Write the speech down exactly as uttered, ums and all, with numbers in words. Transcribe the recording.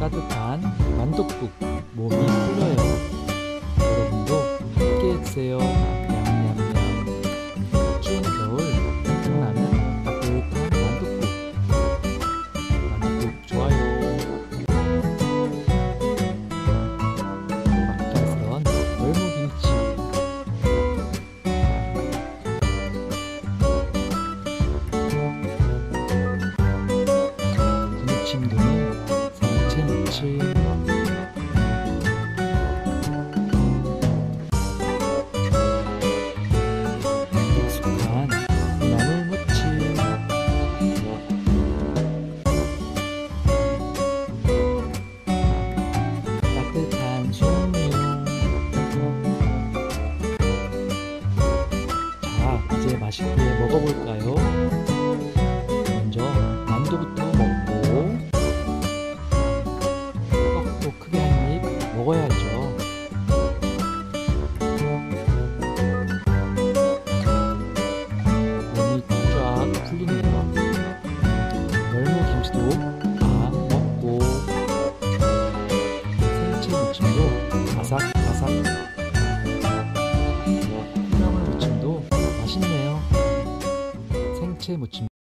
따뜻한 만둣국 몸이 풀려요. 여러분도 함께 해주세요. 냠냠냠. 추운 겨울 생각나는 따뜻한 만둣국. 만둣국 좋아요. 맛깔스러운 열무김치. 무침 도는 생채무침. 익숙한 나물무침. 따뜻한 숭늉. 자, 이제 맛있게 먹어볼까요? 먼저 만두부터 먹고 떡도 크게 한 입 먹어야죠. 몸이 쫙 풀리네요. 열무김치도 다 먹고 생채무침도 바삭바삭. 콩나물 무침도 맛있네요. 생채무침